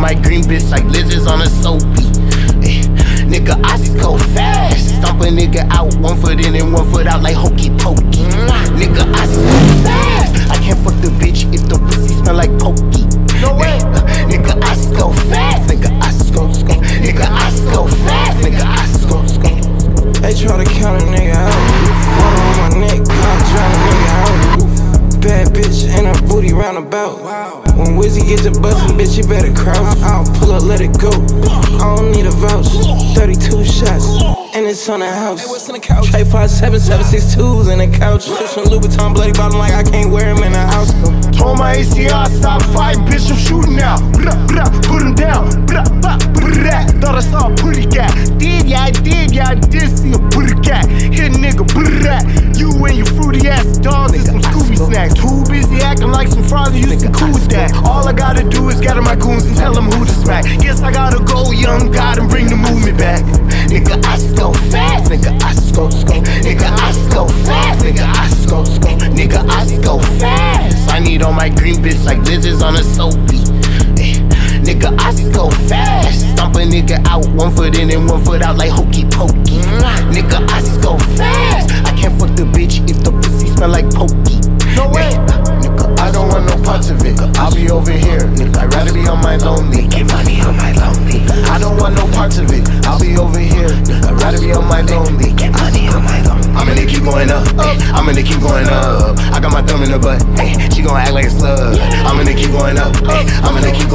my green bitch like lizards on a soapy. Nigga, I go fast. Stomp a nigga out, 1 foot in and 1 foot out like hokey pokey. Nigga, I go fast. I can't fuck the bitch if the pussy smell like pokey. No way. Nigga, I go fast. Nigga, I go. Nigga, I go fast. Nigga, I go. They try to count a nigga out. Water on my neck, I'm trying to nigga out. Bad bitch and her booty roundabout. When Wizzy gets to bustin', bitch, you better crouch. I'll pull up, let it go. I don't need a vouch. 32 shots, and it's on the house. Hey, what's in the couch? Trade 5'7", 7'6", in the couch. Switch from Louboutin, bloody bottom like I can't wear him in the house. Told my ACR, stop fighting, bitch, I'm shooting now. Put him down. Thought I saw a putty cat. Did ya, I did see a putty cat. Hit a nigga, you and your fruity ass dogs and some Scooby snacks. Too busy acting like some fries, you used to cool with that. All I gotta do is gather my goons and tell them who to smack. Guess I gotta go, young God, and bring the movement back. Nigga, I go fast. Nigga, I go. Nigga, I go fast. Nigga, I go. Nigga, I go fast. I need all my green bitch like lizards on a soapy. Nigga, I go fast. Stomp a nigga out, 1 foot in and 1 foot out like hokey pokey. Nigga, I go fast. I can't fuck the bitch if the pussy smell like pokey. No way. Nigga, I don't want no parts of it. I'll be over here. Nigga, I'd rather be on my lonely. Get money on my lonely. I don't want no parts of it. I'll be over here. Nigga, I'd rather be on my lonely. Get money on my lonely. I'm gonna keep going up. I'm gonna keep going up. I got my thumb in the butt. She gon' act like a slug. I'm gonna keep going up. I'm gonna keep